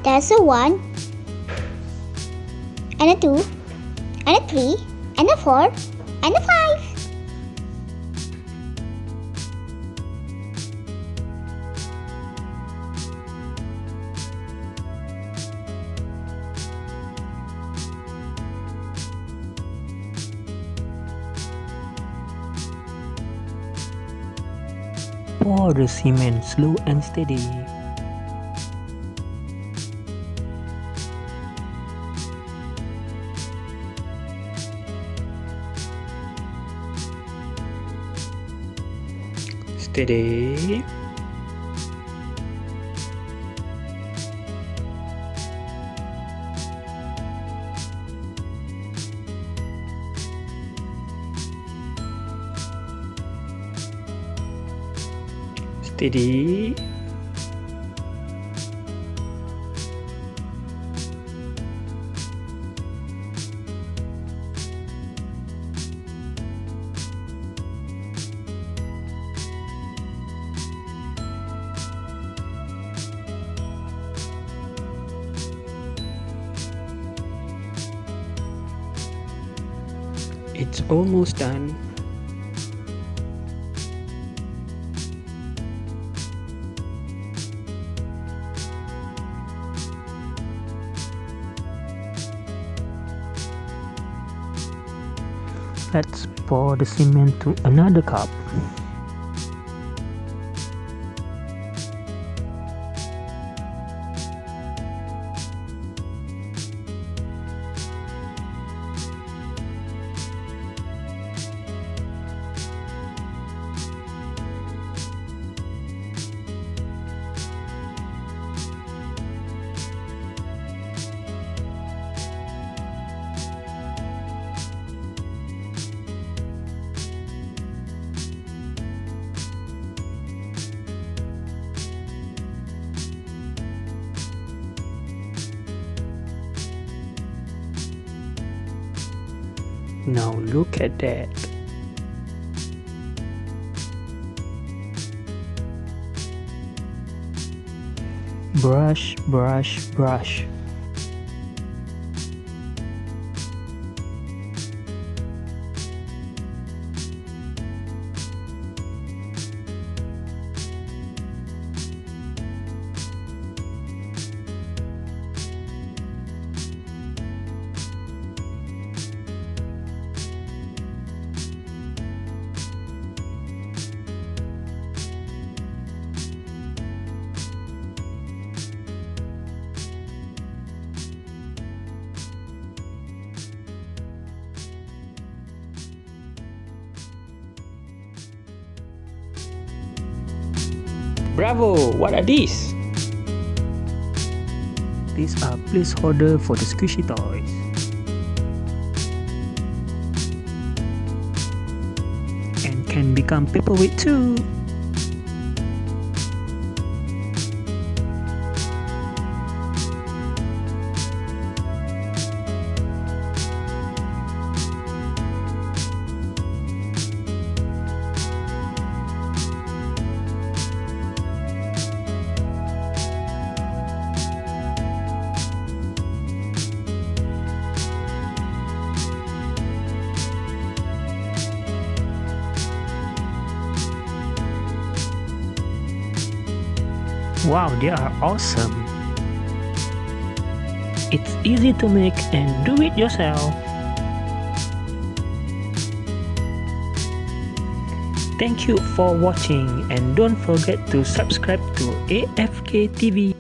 There's a 1, and a 2, and a 3, and a 4, and a 5. Pour the cement slow and steady. Steady. Steady. It's almost done. Let's pour the cement to another cup. Now look at that. Brush, brush, brush. Bravo! What are these? These are placeholder for the squishy toys. And can become paperweight too. Wow, they are awesome. It's easy to make and do it yourself. Thank you for watching and don't forget to subscribe to AFK TV.